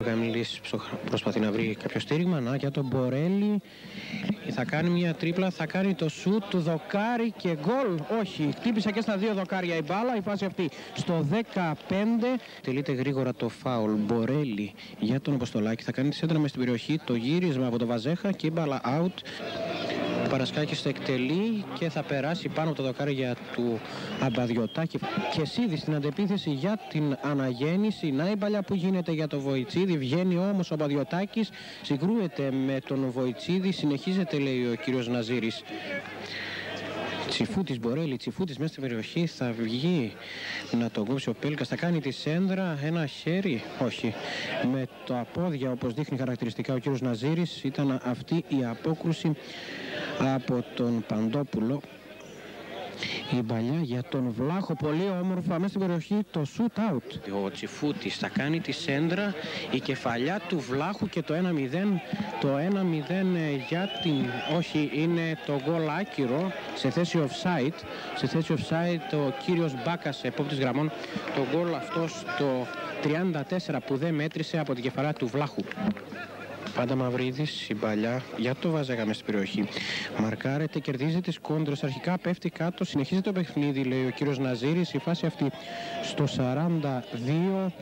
Ο Γαμιλής προσπαθεί να βρει κάποιο στήριγμα. Να, για τον Μπορέλη. Θα κάνει μια τρίπλα, θα κάνει το σουτ του, δοκάρι και γκολ. Όχι, χτύπησε και στα δύο δοκάρια η μπάλα. Η φάση αυτή στο 15. Τελείται γρήγορα το φάουλ. Μπορέλη για τον Αποστολάκη. Θα κάνει τη σέντρα μες στην περιοχή. Το γύρισμα από τον Βαζέχα και η μπάλα out. Ο Παρασκάκης το εκτελεί και θα περάσει πάνω από το δοκάρια του Αμπαδιωτάκη. Και Σίδη στην αντεπίθεση για την αναγέννηση. Να η παλιά που γίνεται για το Βοητσίδη. Βγαίνει όμως ο Αμπαδιωτάκης, συγκρούεται με τον Βοητσίδη. Συνεχίζεται, λέει ο κύριος Ναζίρης. Τσιφούτης, Μπορέλη, Τσιφούτης μέσα στην περιοχή, θα βγει να τον κόψει ο Πέλκας, θα κάνει τη σέντρα, ένα χέρι, όχι, με τα πόδια όπως δείχνει χαρακτηριστικά ο κύριος Ναζίρης. Ήταν αυτή η απόκρουση από τον Παντόπουλο. Η παλιά για τον Βλάχο, πολύ όμορφα μέσα στην περιοχή, το shoot out. Ο Τσιφούτης θα κάνει τη σέντρα, η κεφαλιά του Βλάχου και το 1-0. Το 1-0 για την... όχι, είναι το γκολ άκυρο σε θέση offside. Σε θέση offside ο κύριος Μπάκας, επόπτης γραμμών, το γκολ αυτό στο 34 που δεν μέτρησε από την κεφαλιά του Βλάχου. Πάντα Μαυρίδης, η παλιά για το Βαζέγα μες στην περιοχή. Μαρκάρεται, κερδίζει τις κόντρες, αρχικά πέφτει κάτω, συνεχίζει το παιχνίδι, λέει ο κύριος Ναζίρης. Η φάση αυτή στο 42.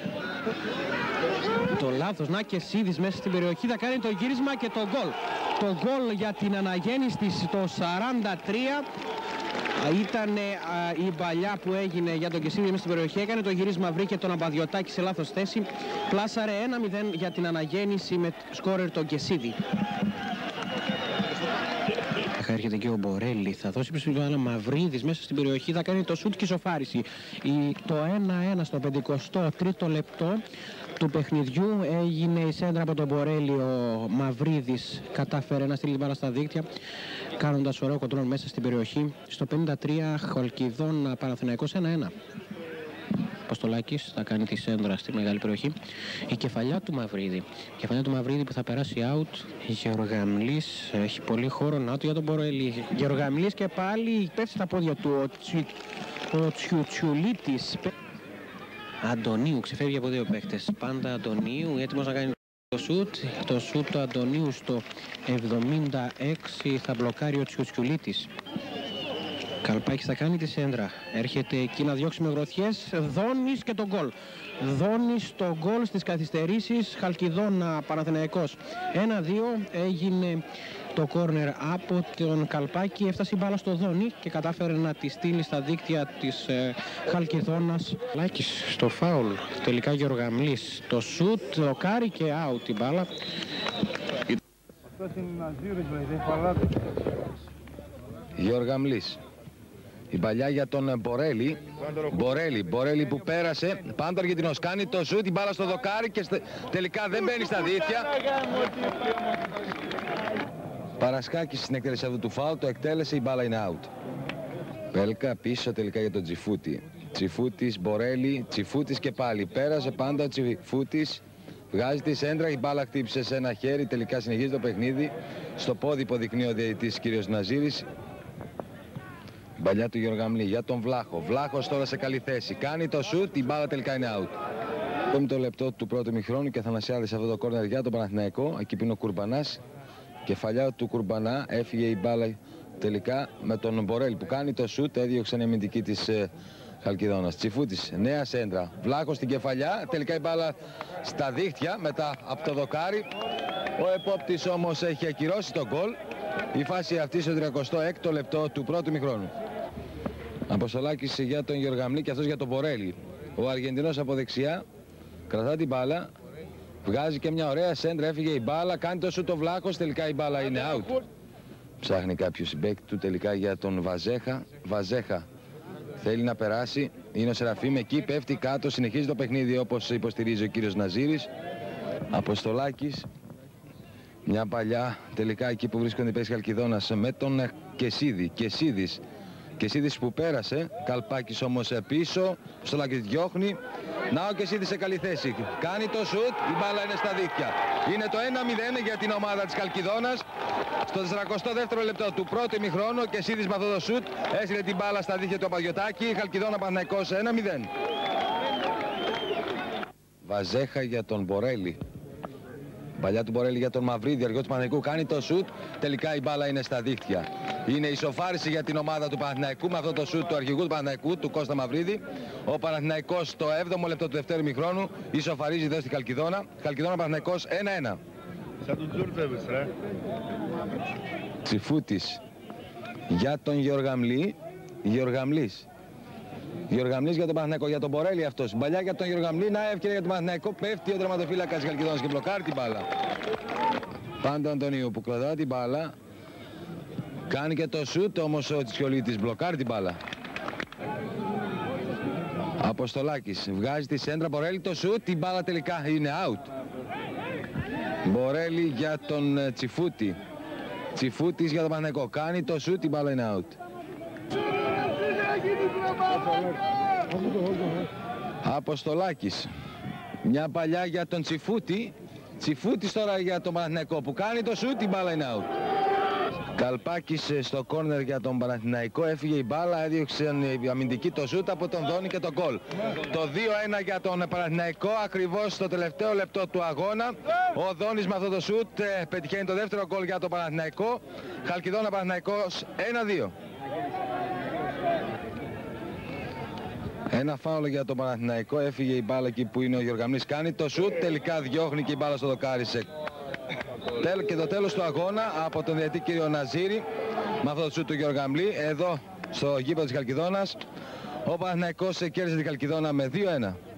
Το λάθος, να και Σίδης μέσα στην περιοχή, θα κάνει το γύρισμα και το γκολ. Το γκολ για την αναγέννηση στο 43. Ήταν η παλιά που έγινε για τον Κεσίδη μέσα στην περιοχή. Έκανε το γύρισμα, βρήκε τον Αμπαδιωτάκη σε λάθος θέση. Πλάσαρε 1-0 για την αναγέννηση με σκόρερ τον Κεσίδη. Έρχεται και ο Μπορέλη, θα δώσει πίσω την Μαυρίδης μέσα στην περιοχή, θα κάνει το σουτ και ισοφάριση. Το 1-1 στο 53ο λεπτό του παιχνιδιού έγινε η σέντρα από τον Μπορέλη. Ο Μαυρίδης κατάφερε να στείλει την μπάλα στα δίκτυα, κάνοντας ωραίο κοντρόλ μέσα στην περιοχή. Στο 53 Χαλκιδών Παναθηναϊκός 1-1. Αποστολάκης θα κάνει τη σέντρα στη μεγάλη περιοχή. Η κεφαλιά του Μαυρίδη. Η κεφαλιά του Μαυρίδη που θα περάσει out. Γεωργαμλής έχει πολύ χώρο. Να του για τον Μπορέλη. Γεωργαμλής και πάλι πέφτει στα πόδια του ο Τσιουτσιουλίτης. Αντωνίου ξεφεύγει από δύο παίχτες. Πάντα Αντωνίου έτοιμος να κάνει το σουτ. Το σουτ του Αντωνίου στο 76 θα μπλοκάρει ο Τσιουτσιουλίτης. Καλπάκης θα κάνει τη σέντρα. Έρχεται εκεί να διώξει με γροθιές. Δόνης και τον γκολ. Δόνης το γκολ στις καθυστερήσεις. Χαλκιδόνα Παναθηναϊκός 1-2. Έγινε το κόρνερ από τον Καλπάκη. Έφτασε η μπάλα στο Δόνη και κατάφερε να τη στείλει στα δίκτυα της Χαλκιδόνας. Λάκης στο φάουλ. Τελικά Γεωργαμλής. Το σουτ, λοκάρι και out η μπάλα. Γεωργαμλής. Η παλιά για τον Μπορέλη. Μπορέλη που πέρασε. Πάντα ο Αργεντινός κάνει το σουτ, την μπάλα στο δοκάρι και τελικά δεν μπαίνει στα δίχτυα. Παρασκάκης στην εκτέλεση αυτού του φάουλ, το εκτέλεσε, η μπάλα είναι out. Πέλκα πίσω τελικά για τον Τσιφούτη. Τσιφούτης, Μπορέλη, Τσιφούτης και πάλι. Πέρασε πάντα ο Τσιφούτης. Βγάζει τη σέντρα, η μπάλα χτύπησε σε ένα χέρι, τελικά συνεχίζει το παιχνίδι. Στο πόδι υποδεικνύει ο διαιτητής κ. Ναζίρης. Παλιά του Γεωργαμλή για τον Βλάχο. Βλάχος τώρα σε καλή θέση. Κάνει το σουτ, η μπάλα τελικά είναι out. 5ο λεπτό του πρώτου ημιχρόνου και Αθανασιάδης σε αυτό το κόρνερ για τον Παναθηναϊκό. Εκεί που είναι ο Κουρμπανάς. Κεφαλιά του Κουρμπανά, έφυγε η μπάλα τελικά με τον Μπορέλ που κάνει το σουτ. Έδιωξε η αμυντική της Χαλκιδόνας. Τσιφούτης, νέα σέντρα. Βλάχος στην κεφαλιά. Τελικά η μπάλα στα δίχτυα μετά από το δοκάρι. Ο επόπτης όμως έχει ακυρώσει τον γκολ. Η φάση αυτή στο 36ο λεπτό του πρώτου ημιχρόνου. Αποστολάκης για τον Γεωργαμλή και αυτός για τον Μπορέλη. Ο Αργεντινός από δεξιά κρατά την μπάλα. Βγάζει και μια ωραία σέντρα, έφυγε η μπάλα. Κάνει το σουτ ο Βλάχος, τελικά η μπάλα είναι out. Ψάχνει κάποιο συμπαίκτη του τελικά για τον Βαζέχα. Βαζέχα θέλει να περάσει. Είναι ο Σεραφείμ εκεί, πέφτει κάτω. Συνεχίζει το παιχνίδι όπως υποστηρίζει ο κύριος Ναζίρης. Αποστολάκης. Μια παλιά τελικά εκεί που βρίσκονται οι παίκτες Χαλκιδόνας με τον Κεσίδη. Κεσίδης που πέρασε. Καλπάκης όμως πίσω. Αποστολάκης διώχνει. Να ο Κεσίδης σε καλή θέση. Κάνει το σουτ. Η μπάλα είναι στα δίχτυα. Είναι το 1-0 για την ομάδα της Χαλκιδόνας. Στο 42ο λεπτό του πρώτου ημιχρόνου ο Κεσίδης με αυτό το σουτ έστειλε την μπάλα στα δίχτυα του Αμπαδιωτάκη. Χαλκιδόνα Παναθηναϊκός 1-0. Βαζέχα για τον Μπορέλη. Παλιά του Μπορέλη για τον Μαυρίδη, αρχηγός του Παναθηναϊκού, κάνει το σουτ. Τελικά η μπάλα είναι στα δίχτυα. Είναι ισοφάριση για την ομάδα του Παναθηναϊκού με αυτό το σουτ του αρχηγού του Παναθηναϊκού, του Κώστα Μαυρίδη. Ο Παναθηναϊκός στο 7ο λεπτό του δεύτερου ημιχρόνου ισοφαρίζει εδώ στην Χαλκιδόνα. Χαλκιδόνα Παναθηναϊκός 1-1. Σαν του Τζούρτζεβης, ρε. Τσιφούτης για τον Γεωργαμλή. Γεωργαμλής για τον Παναθηναϊκό, για τον Μπορέλη αυτός. Μπαλιά για τον Γεωργαμλή, να ευκαιρία για τον Παναθηναϊκό. Πέφτει ο τερματοφύλακας της Χαλκιδόνας και μπλοκάρει την μπάλα. Πάντο Αντωνίου που κρατά την μπάλα. Κάνει και το σουτ, όμως ο Τσιολίτης μπλοκάρει την μπάλα. Αποστολάκης βγάζει τη σέντρα, Μπορέλη το σουτ, την μπάλα τελικά είναι out. Μπορέλη για τον Τσιφούτη. Τσιφούτης για τον Παναθηναϊκό. Κάνει το σουτ, την μπάλα είναι out. Αποστολάκης. Μια παλιά για τον Τσιφούτη. Τσιφούτης τώρα για τον Παναθηναϊκό που κάνει το σουτ, την μπάλα είναι out. Καλπάκης στο κόρνερ για τον Παναθηναϊκό, έφυγε η μπάλα, έδιωξε η αμυντική το σουτ από τον Δόνη και τον γκολ. Το 2-1 για τον Παναθηναϊκό, ακριβώς στο τελευταίο λεπτό του αγώνα. Ο Δόνης με αυτό το σουτ πετυχαίνει το δεύτερο γκολ για τον Παναθηναϊκό. Χαλκιδόνα Παναθηναϊκός 1-2. Ένα φάουλο για τον Παναθηναϊκό, έφυγε η μπάλα εκεί που είναι ο Γεωργαμνής, κάνει το σουτ, τελικά διώχνει και η μπάλα στο δοκάρισε. Και το τέλος του αγώνα από τον διαιτητή κύριο Ναζίρη με αυτό το σουτ του Γεωργαμλή εδώ στο γήπεδο της Χαλκιδόνας. Ο Παναθηναϊκός κέρδισε την Χαλκιδόνα με 2-1.